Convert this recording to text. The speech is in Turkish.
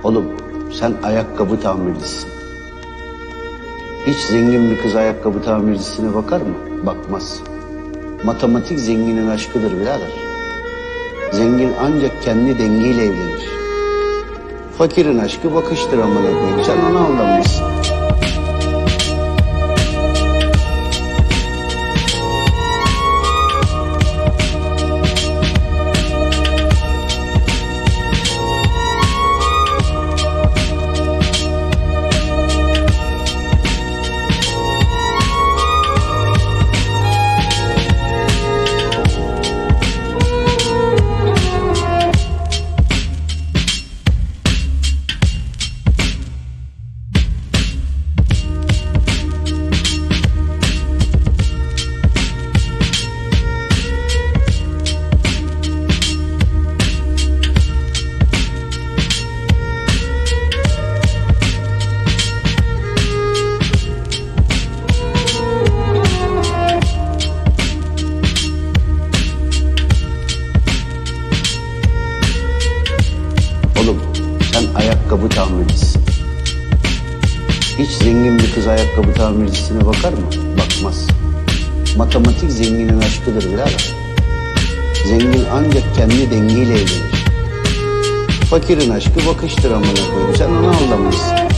Oğlum sen ayakkabı tamircisisin. Hiç zengin bir kız ayakkabı tamircisine bakar mı? Bakmaz. Matematik zenginin aşkıdır birader. Zengin ancak kendi dengiyle evlenir. Fakirin aşkı bakıştır amına koyayım. Sen ona aldanmışsın. Oğlum sen ayakkabı tamircisisin. Hiç zengin bir kız ayakkabı tamircisine bakar mı? Bakmaz. Matematik zenginin aşkıdır birader. Zengin ancak kendi dengiyle evlenir. Fakirin aşkı bakıştır amına koyayım. Sen ona aldanmışsın.